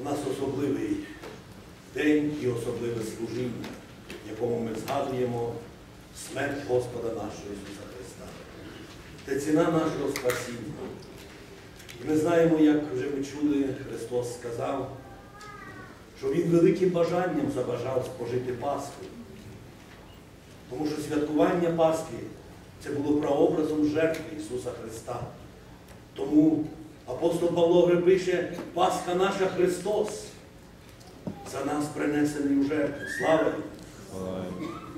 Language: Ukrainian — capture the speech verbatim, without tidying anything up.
У нас особливий день і особливе служіння, в якому ми згадуємо смерть Господа нашого Ісуса Христа. Це ціна нашого спасіння. І ми знаємо, як вже ми чули, Христос сказав, що Він великим бажанням забажав спожити Пасху. Тому що святкування Пасхи – це було прообразом жертви Ісуса Христа. Тому апостол Павло пише: Пасха наша Христос, за нас принесений у жертву. Слава Йому!